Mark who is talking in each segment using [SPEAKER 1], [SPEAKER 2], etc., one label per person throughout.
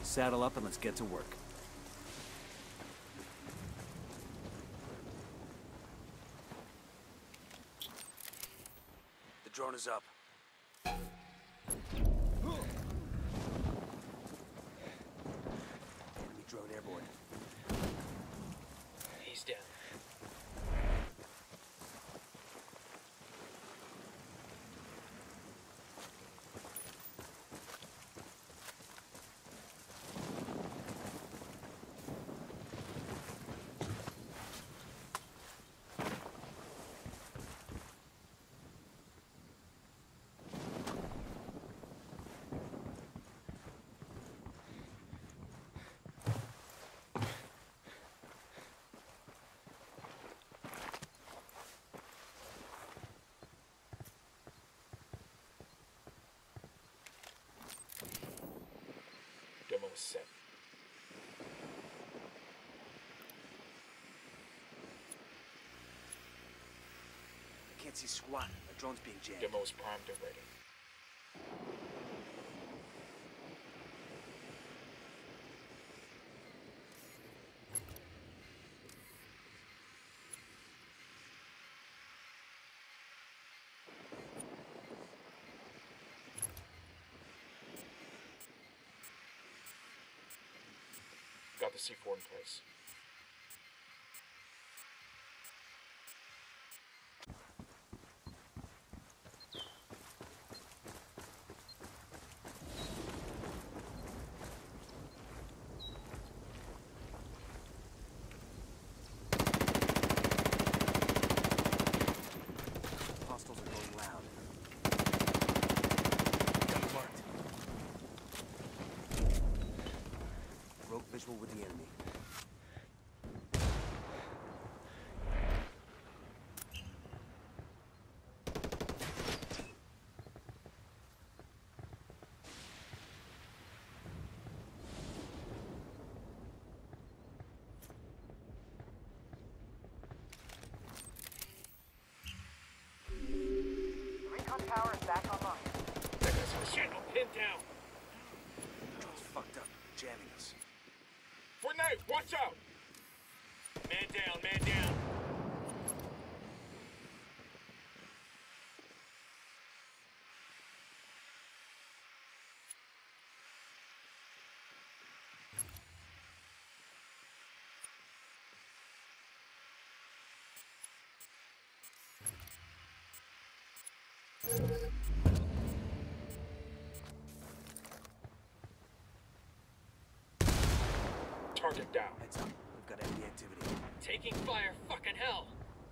[SPEAKER 1] Saddle up and let's get to work. The drone is up. Enemy drone airborne.
[SPEAKER 2] He's down. Demo set.
[SPEAKER 1] I can't see squat. The drone's being jammed.
[SPEAKER 2] Demo's primed and ready. Got the C4 in place.
[SPEAKER 1] Hostiles are going loud. Marked. Broke visual with the enemy.
[SPEAKER 3] Recon tower is back online.
[SPEAKER 2] That guy's some shit. I'm pinned down.
[SPEAKER 1] Drone's fucked up. Jamming us.
[SPEAKER 2] Fortnite, watch out! Man down, man down. Target down.
[SPEAKER 1] Heads up. We've got enemy activity.
[SPEAKER 2] Taking fire, fucking hell!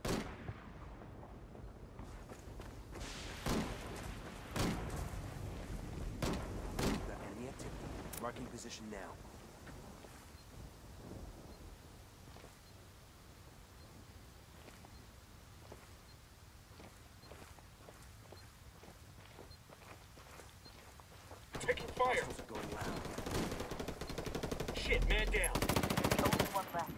[SPEAKER 1] We've got enemy activity. Marking position now.
[SPEAKER 2] Taking fire!
[SPEAKER 1] Hostiles are going loud.
[SPEAKER 2] Shit, man down.
[SPEAKER 3] Only one left.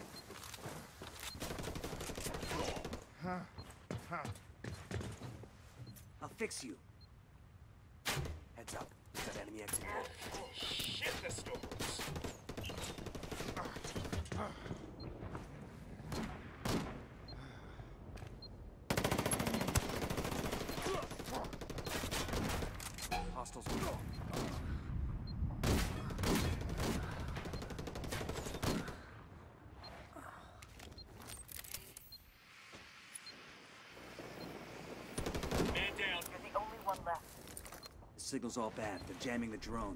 [SPEAKER 1] I'll fix you. Heads up. We've got enemy activity.
[SPEAKER 2] Oh shit, the storms.
[SPEAKER 1] Hostiles are low.
[SPEAKER 2] Man down.
[SPEAKER 3] You're the only one left.
[SPEAKER 1] The signal's all bad. They're jamming the drone.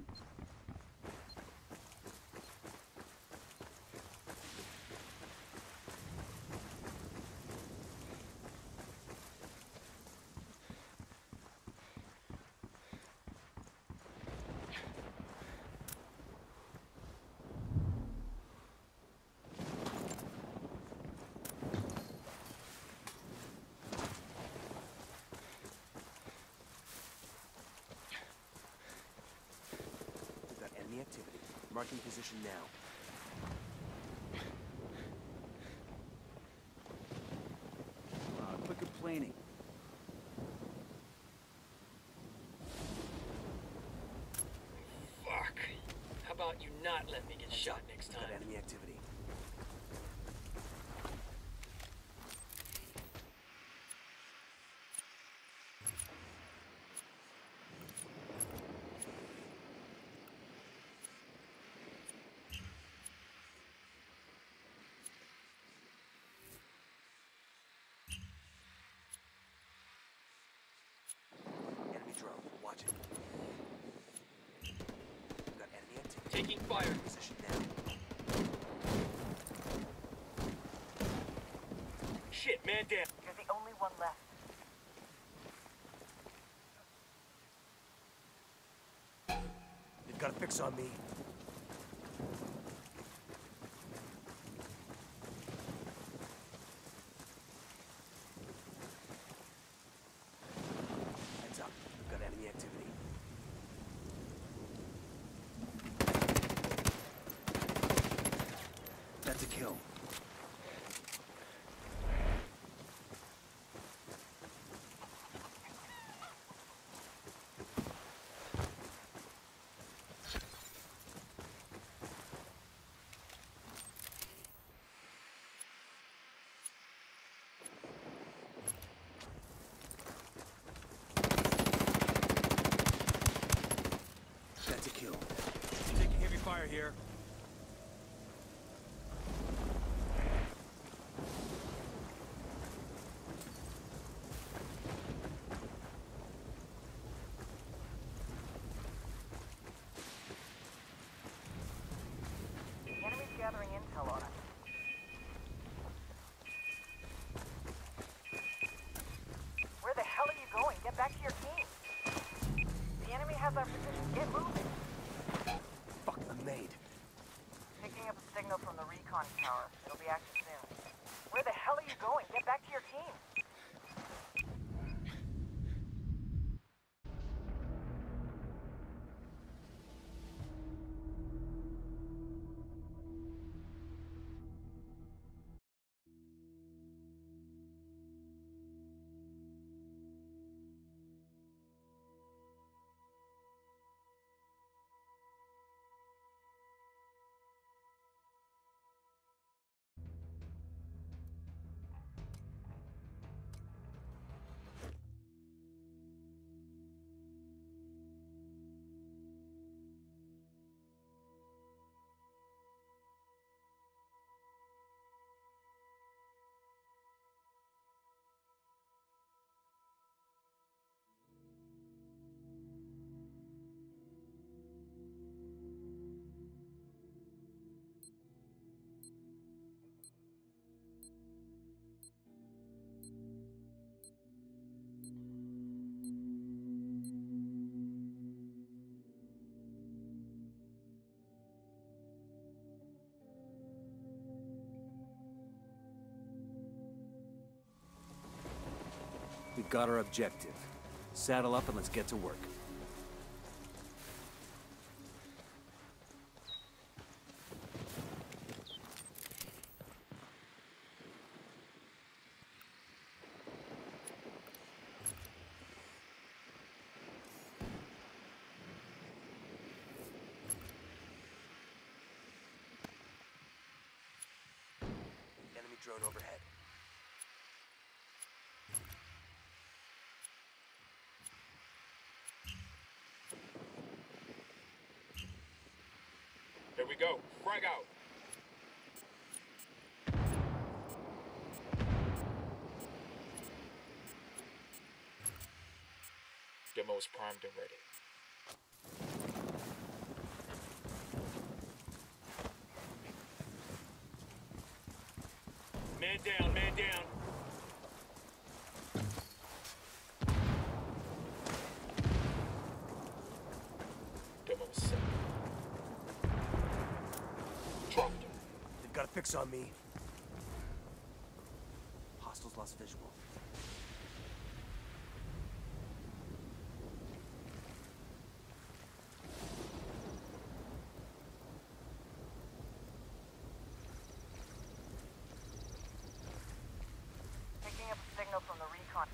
[SPEAKER 1] We've got enemy activity. Marking position now. Quit complaining.
[SPEAKER 2] Fuck. How about you not let me get shot next
[SPEAKER 1] Got
[SPEAKER 2] time.
[SPEAKER 1] enemy activity. Enemy drone. Watch it. Got enemy activity.
[SPEAKER 2] Taking fire.
[SPEAKER 1] Position now.
[SPEAKER 2] Shit, man down.
[SPEAKER 3] You're the only one left.
[SPEAKER 1] They've got a fix on me. Heads up. We've got enemy activity. That's a kill. That's a kill. Taking heavy fire here.
[SPEAKER 3] The enemy's gathering intel on us. Where the hell are you going? Get back to your team. The enemy has our position. Get moving.
[SPEAKER 1] Fuck, I'm made.
[SPEAKER 3] Picking up a signal from the recon tower. It'll be active soon. Where the hell are you going? Get back to your team.
[SPEAKER 1] We've got our objective. Saddle up and let's get to work. Enemy drone overhead.
[SPEAKER 2] Here we go. Frag out. Demo's primed and ready. Man down, man down. Demo's set. Dropped him.
[SPEAKER 1] They've got a fix on me. Hostiles lost visual.
[SPEAKER 3] Picking up a signal from the recon.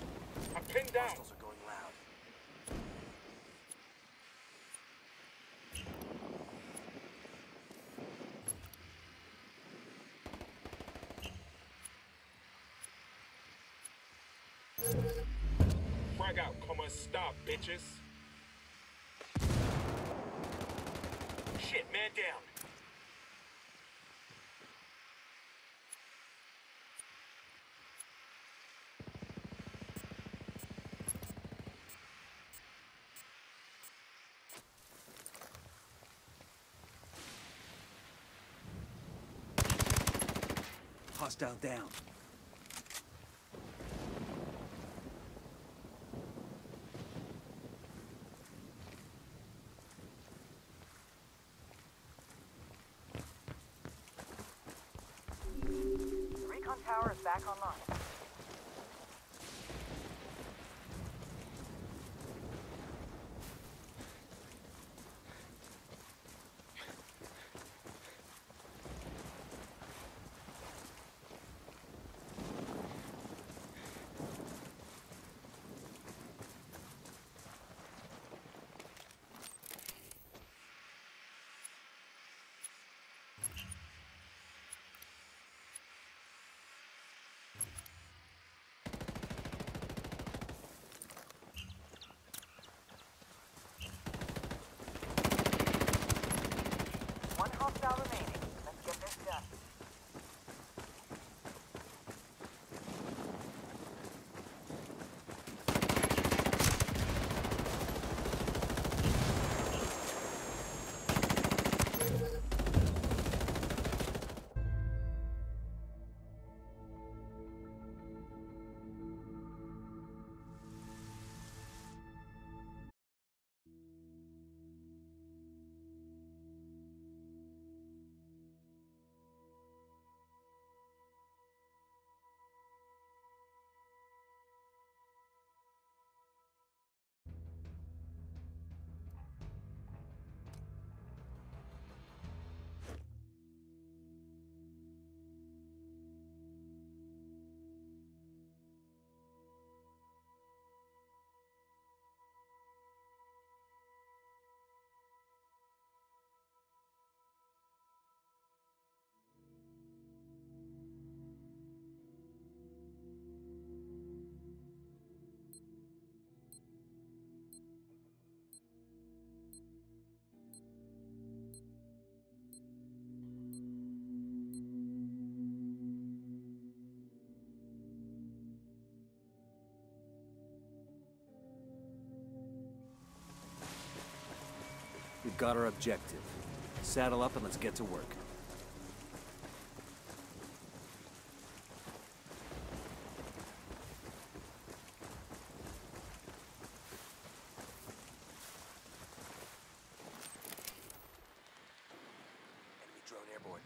[SPEAKER 2] I'm pinned down.
[SPEAKER 1] Hostiles are going loud.
[SPEAKER 2] out. Come on, stop, bitches. Shit, man down.
[SPEAKER 1] Hostile down.
[SPEAKER 3] The recon tower is back online. One hostile remaining. Let's get this done.
[SPEAKER 1] We've got our objective. Saddle up and let's get to work. Enemy drone airborne.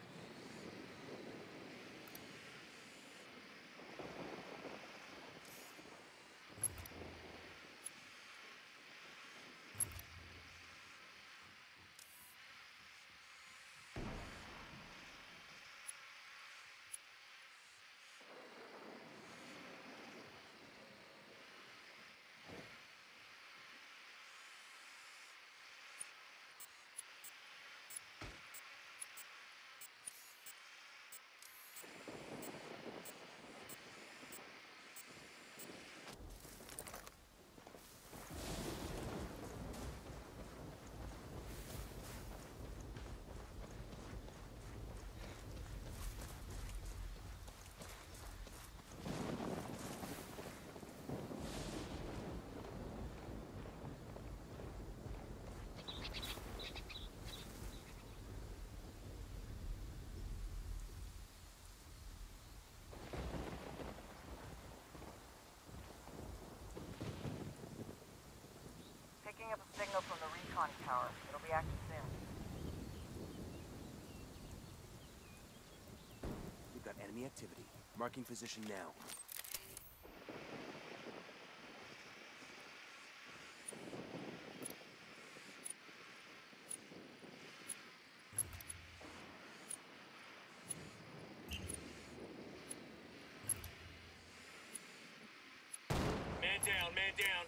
[SPEAKER 3] Picking up a signal from the recon tower. It'll be active soon.
[SPEAKER 1] We've got enemy activity. Marking position now.
[SPEAKER 2] Man down, man down.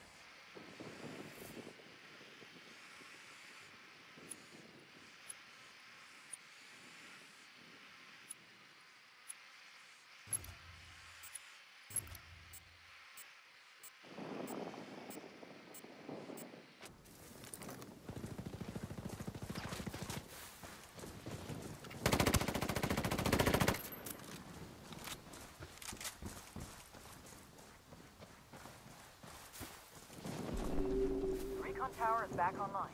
[SPEAKER 3] tower is back online.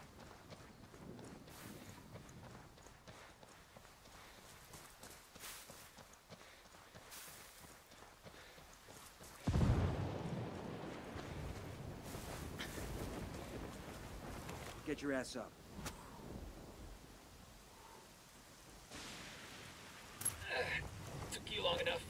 [SPEAKER 1] Get your ass up.
[SPEAKER 2] Took you long enough.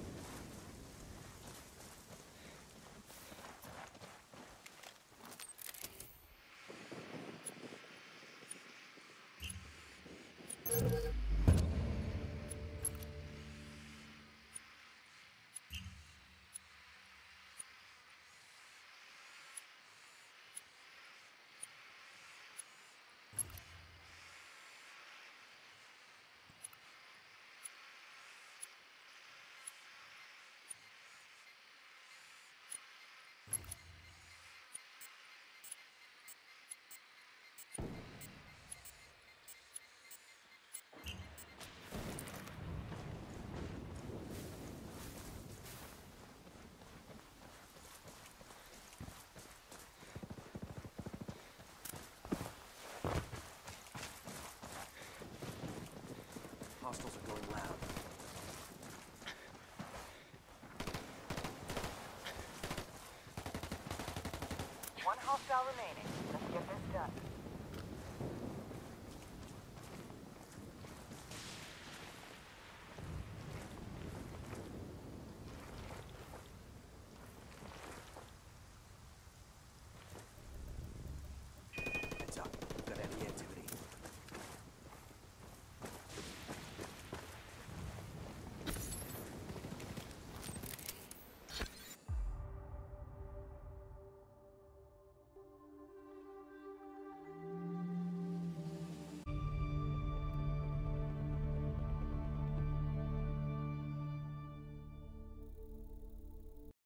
[SPEAKER 1] Hostiles are going loud.
[SPEAKER 3] One hostile remaining. Let's get this done.